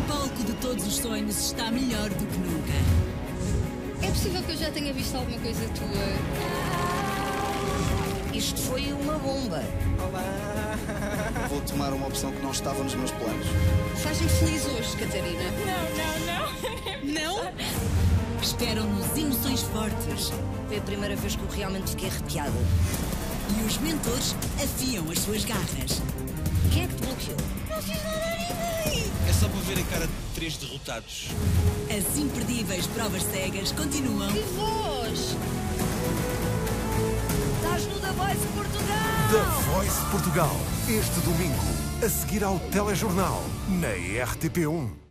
palco de todos os sonhos está melhor do que nunca. É possível que eu já tenha visto alguma coisa tua? Isto foi uma bomba. Olá. Vou tomar uma opção que não estava nos meus planos. Faz-me feliz hoje, Catarina. Não? Esperam-nos emoções fortes Foi a primeira vez que eu realmente fiquei arrepiada. e os mentores afiam as suas garras. Quem é que te bloqueou? Não fiz nada a ninguém. É só para ver a cara de 3 derrotados. As imperdíveis provas cegas continuam Que voz! Estás no The Voice Portugal! The Voice Portugal, este domingo, a seguir ao telejornal, na RTP1.